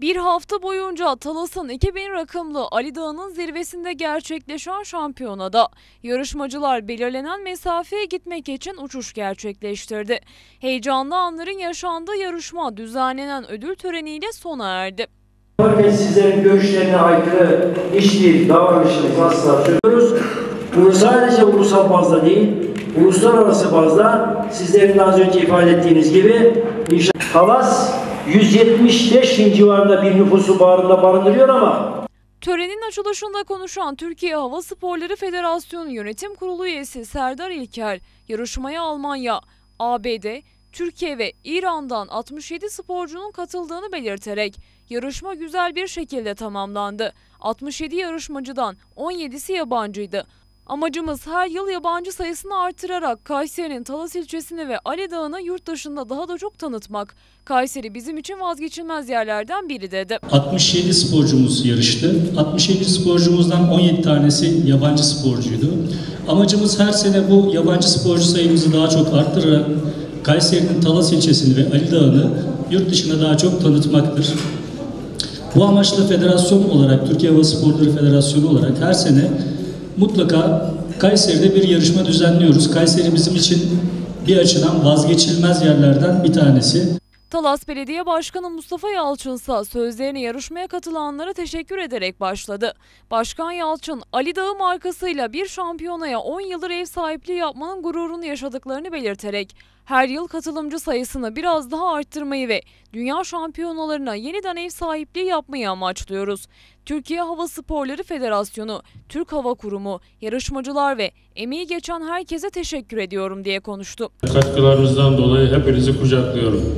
Bir hafta boyunca Talas'ın 2000 rakımlı Ali Dağı'nın zirvesinde gerçekleşen şampiyonada yarışmacılar belirlenen mesafeye gitmek için uçuş gerçekleştirdi. Heyecanlı anların yaşandığı yarışma düzenlenen ödül töreniyle sona erdi. Sizlerin görüşlerine aykırı hiçbir davranışınızı asla söylüyoruz. Bunu sadece ulusal bazda değil, uluslararası bazda sizlerin az önce ifade ettiğiniz gibi Talas 175 bin civarında bir nüfusu bağrında barındırıyor ama. Törenin açılışında konuşan Türkiye Hava Sporları Federasyonu Yönetim Kurulu üyesi Serdar İlker, yarışmaya Almanya, ABD, Türkiye ve İran'dan 67 sporcunun katıldığını belirterek yarışma güzel bir şekilde tamamlandı. 67 yarışmacıdan 17'si yabancıydı. Amacımız her yıl yabancı sayısını artırarak Kayseri'nin Talas ilçesini ve Ali Dağı'nı yurt dışında daha da çok tanıtmak. Kayseri bizim için vazgeçilmez yerlerden biri dedi. 67 sporcumuz yarıştı. 67 sporcumuzdan 17 tanesi yabancı sporcuydu. Amacımız her sene bu yabancı sporcu sayımızı daha çok arttırarak Kayseri'nin Talas ilçesini ve Ali Dağı'nı yurt dışına daha çok tanıtmaktır. Bu amaçla federasyon olarak, Türkiye Hava Sporları Federasyonu olarak her sene mutlaka Kayseri'de bir yarışma düzenliyoruz. Kayseri bizim için bir açıdan vazgeçilmez yerlerden bir tanesi. Talas Belediye Başkanı Mustafa Yalçın ise sözlerini yarışmaya katılanlara teşekkür ederek başladı. Başkan Yalçın, Ali Dağı markasıyla bir şampiyonaya 10 yıldır ev sahipliği yapmanın gururunu yaşadıklarını belirterek her yıl katılımcı sayısını biraz daha arttırmayı ve dünya şampiyonalarına yeniden ev sahipliği yapmayı amaçlıyoruz. Türkiye Hava Sporları Federasyonu, Türk Hava Kurumu, yarışmacılar ve emeği geçen herkese teşekkür ediyorum diye konuştu. Katkılarınızdan dolayı hepinizi kucaklıyorum.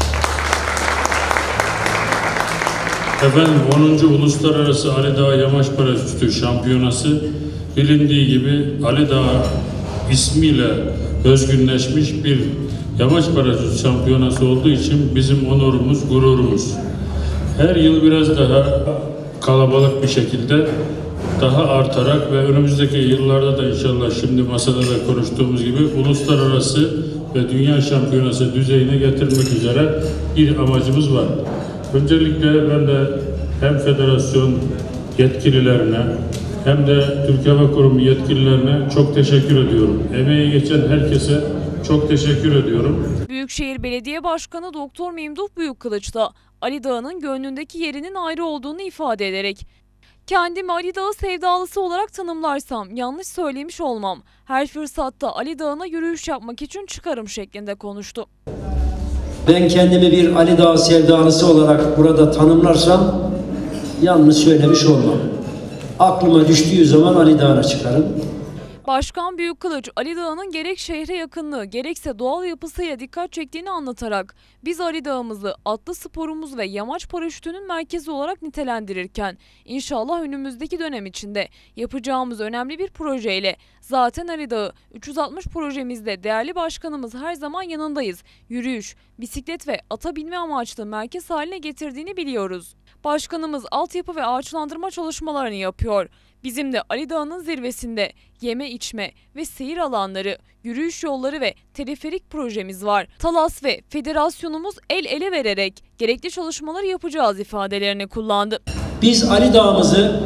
Efendim 10. Uluslararası Ali Dağı Yamaç Paraşütü Şampiyonası bilindiği gibi Ali Dağı ismiyle özgünleşmiş bir yamaç paraşütü şampiyonası olduğu için bizim onurumuz, gururumuz. Her yıl biraz daha kalabalık bir şekilde daha artarak ve önümüzdeki yıllarda da inşallah şimdi masada da konuştuğumuz gibi uluslararası ve dünya şampiyonası düzeyine getirmek üzere bir amacımız var. Öncelikle ben de hem federasyon yetkililerine hem de Türkiye Hava Kurumu yetkililerine çok teşekkür ediyorum. Emeği geçen herkese çok teşekkür ediyorum. Büyükşehir Belediye Başkanı Doktor Memduh Büyükkılıç da Ali Dağı'nın gönlündeki yerinin ayrı olduğunu ifade ederek kendimi Ali Dağı sevdalısı olarak tanımlarsam yanlış söylemiş olmam. Her fırsatta Ali Dağı'na yürüyüş yapmak için çıkarım şeklinde konuştu. Ben kendimi bir Ali Dağı sevdalısı olarak burada tanımlarsam yanlış söylemiş olmam. Aklıma düştüğü zaman Ali Dağı'na çıkarım. Başkan Büyükkılıç, Ali Dağı'nın gerek şehre yakınlığı gerekse doğal yapısıyla dikkat çektiğini anlatarak biz Ali Dağı'mızı atlı sporumuz ve yamaç paraşütünün merkezi olarak nitelendirirken inşallah önümüzdeki dönem içinde yapacağımız önemli bir projeyle zaten Ali Dağı 360 projemizde değerli başkanımız her zaman yanındayız. Yürüyüş, bisiklet ve ata binme amaçlı merkez haline getirdiğini biliyoruz. Başkanımız altyapı ve ağaçlandırma çalışmalarını yapıyor. Bizim de Ali Dağı'nın zirvesinde yeme içme ve seyir alanları, yürüyüş yolları ve teleferik projemiz var. Talas ve federasyonumuz el ele vererek gerekli çalışmaları yapacağız ifadelerini kullandı. Biz Ali Dağı'mızı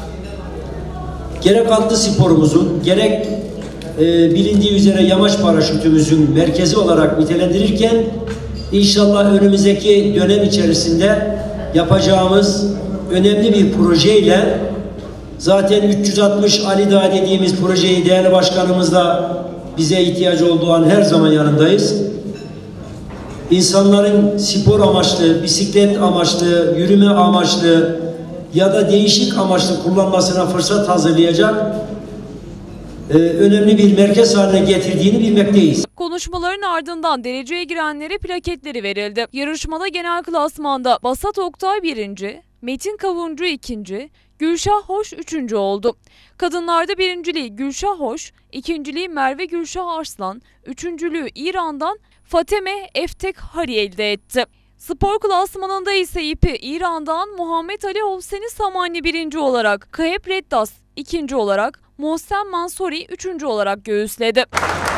gerek atlı sporumuzun gerek bilindiği üzere yamaç paraşütümüzün merkezi olarak nitelendirirken inşallah önümüzdeki dönem içerisinde yapacağımız önemli bir projeyle zaten 360 Ali Dağı dediğimiz projeyi değerli başkanımızla bize ihtiyacı olduğu an her zaman yanındayız. İnsanların spor amaçlı, bisiklet amaçlı, yürüme amaçlı ya da değişik amaçlı kullanmasına fırsat hazırlayacak önemli bir merkez haline getirdiğini bilmekteyiz. Konuşmaların ardından dereceye girenlere plaketleri verildi. Yarışmada genel klasmanda Basat Oktay 1. Metin Kavuncu 2. Gülşah Hoş 3. oldu. Kadınlarda birinciliği Gülşah Hoş, ikinciliği Merve Gülşah Arslan, üçüncülüğü İran'dan Fateme Eftek Hari elde etti. Spor klasmanında ise ipi İran'dan Muhammed Ali Hovseni Samani 1. olarak, Kayep Reddas 2. olarak, Mohsen Mansori 3. olarak göğüsledi.